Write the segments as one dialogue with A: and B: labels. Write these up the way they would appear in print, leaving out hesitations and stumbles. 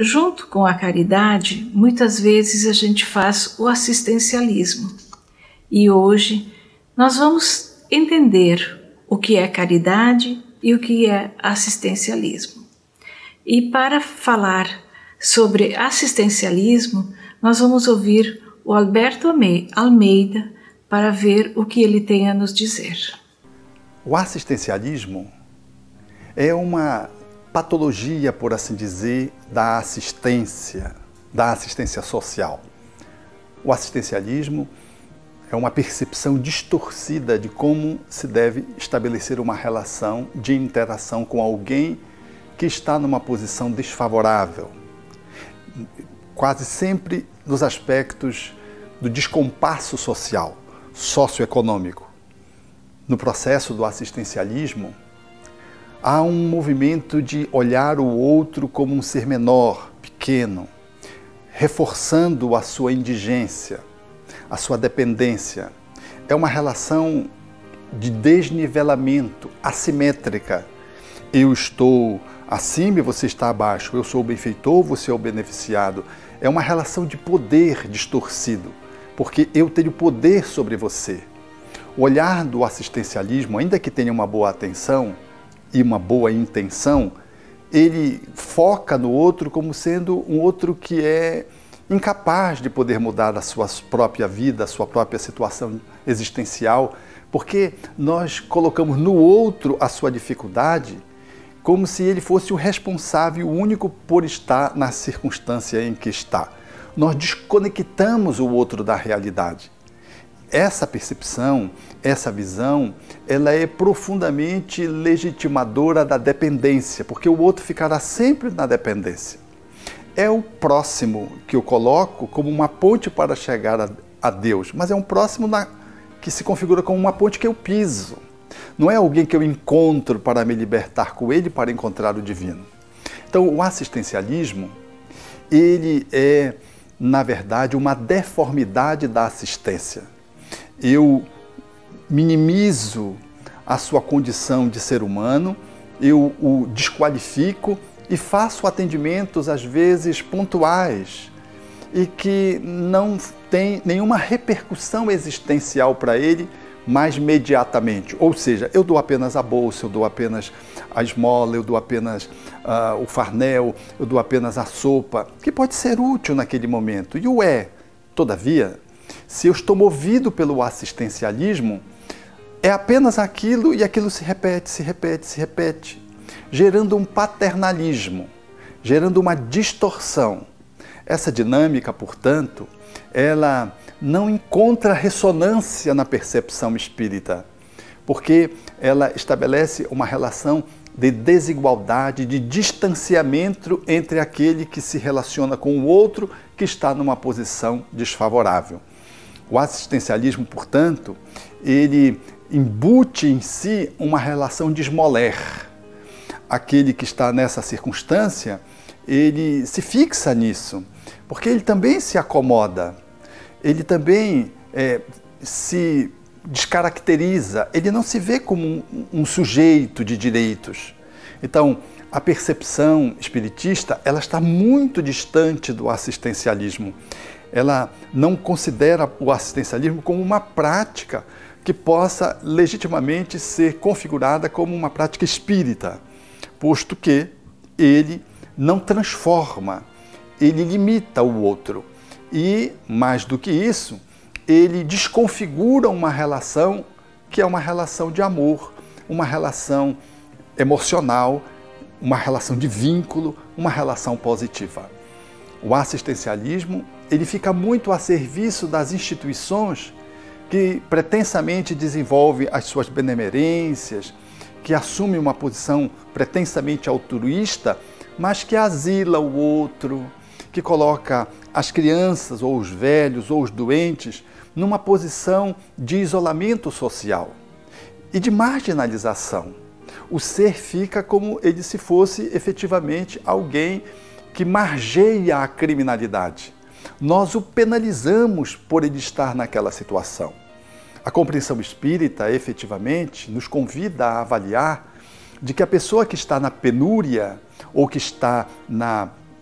A: junto com a caridade, muitas vezes a gente faz o assistencialismo. E hoje nós vamos entender o que é caridade e o que é assistencialismo. E para falar sobre assistencialismo, nós vamos ouvir o Alberto Almeida para ver o que ele tem a nos dizer.
B: O assistencialismo é uma patologia, por assim dizer, da assistência social. O assistencialismo é uma percepção distorcida de como se deve estabelecer uma relação de interação com alguém que está numa posição desfavorável, quase sempre nos aspectos do descompasso social, socioeconômico. No processo do assistencialismo, há um movimento de olhar o outro como um ser menor, pequeno, reforçando a sua indigência, a sua dependência. É uma relação de desnivelamento, assimétrica. Eu estou acima e você está abaixo. Eu sou o benfeitor, você é o beneficiado. É uma relação de poder distorcido, porque eu tenho poder sobre você. O olhar do assistencialismo, ainda que tenha uma boa atenção e uma boa intenção, ele foca no outro como sendo um outro que é incapaz de poder mudar a sua própria vida, a sua própria situação existencial, porque nós colocamos no outro a sua dificuldade como se ele fosse o responsável único por estar na circunstância em que está. Nós desconectamos o outro da realidade. Essa percepção, essa visão, ela é profundamente legitimadora da dependência, porque o outro ficará sempre na dependência. É o próximo que eu coloco como uma ponte para chegar a Deus, mas é um próximo que se configura como uma ponte que eu piso. Não é alguém que eu encontro para me libertar com ele, para encontrar o divino. Então, o assistencialismo, ele é, na verdade, uma deformidade da assistência. Eu minimizo a sua condição de ser humano, eu o desqualifico e faço atendimentos, às vezes, pontuais e que não tem nenhuma repercussão existencial para ele mais imediatamente. Ou seja, eu dou apenas a bolsa, eu dou apenas a esmola, eu dou apenas o farnel, eu dou apenas a sopa, que pode ser útil naquele momento. E o é. Todavia, se eu estou movido pelo assistencialismo, é apenas aquilo e aquilo se repete, gerando um paternalismo, gerando uma distorção. Essa dinâmica, portanto, ela não encontra ressonância na percepção espírita, porque ela estabelece uma relação de desigualdade, de distanciamento entre aquele que se relaciona com o outro que está numa posição desfavorável. O assistencialismo, portanto, ele embute em si uma relação de esmoler. Aquele que está nessa circunstância, ele se fixa nisso, porque ele também se acomoda, ele também se descaracteriza, ele não se vê como um sujeito de direitos. Então, a percepção espiritista, ela está muito distante do assistencialismo. Ela não considera o assistencialismo como uma prática que possa legitimamente ser configurada como uma prática espírita, posto que ele não transforma, ele limita o outro. E, mais do que isso, ele desconfigura uma relação que é uma relação de amor, uma relação emocional, uma relação de vínculo, uma relação positiva. O assistencialismo, ele fica muito a serviço das instituições que pretensamente desenvolvem as suas benemerências, que assume uma posição pretensamente altruísta, mas que asila o outro, que coloca as crianças, ou os velhos, ou os doentes, numa posição de isolamento social e de marginalização. O ser fica como ele se fosse efetivamente alguém que margeia a criminalidade. Nós o penalizamos por ele estar naquela situação. A compreensão espírita, efetivamente, nos convida a avaliar de que a pessoa que está na penúria ou que está na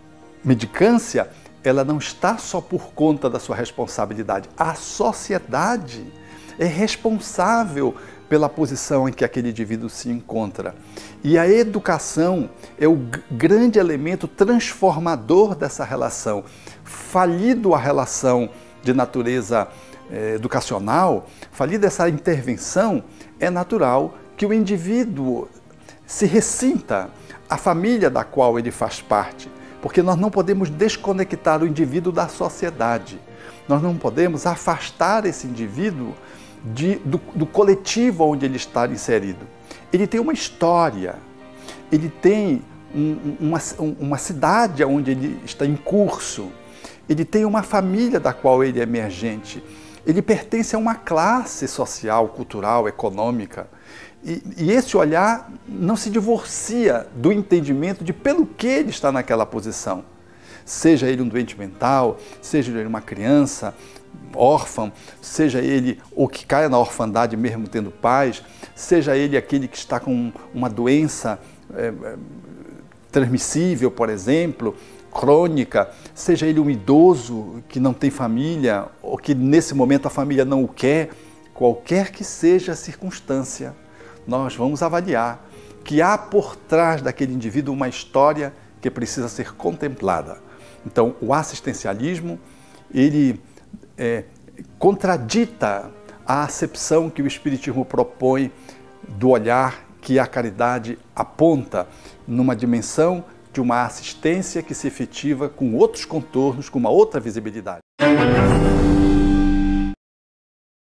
B: mendicância, ela não está só por conta da sua responsabilidade. A sociedade é responsável pela posição em que aquele indivíduo se encontra. E a educação é o grande elemento transformador dessa relação. Falido a relação de natureza educacional, falida essa intervenção, é natural que o indivíduo se ressinta à família da qual ele faz parte, porque nós não podemos desconectar o indivíduo da sociedade. Nós não podemos afastar esse indivíduo do coletivo onde ele está inserido. Ele tem uma história, ele tem uma cidade onde ele está em curso, ele tem uma família da qual ele é emergente, ele pertence a uma classe social, cultural, econômica. E esse olhar não se divorcia do entendimento de pelo que ele está naquela posição. Seja ele um doente mental, seja ele uma criança órfã, seja ele o que caia na orfandade mesmo tendo pais, seja ele aquele que está com uma doença transmissível, por exemplo, crônica, seja ele um idoso que não tem família ou que nesse momento a família não o quer, qualquer que seja a circunstância, nós vamos avaliar que há por trás daquele indivíduo uma história que precisa ser contemplada. Então, o assistencialismo, ele contradita a acepção que o Espiritismo propõe do olhar que a caridade aponta numa dimensão de uma assistência que se efetiva com outros contornos, com uma outra visibilidade.